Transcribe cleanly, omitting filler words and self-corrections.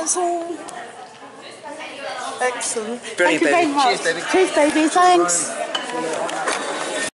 awesome. Excellent. Brilliant, Thank you very baby. much. Cheers, baby. Cheers, baby. Thanks.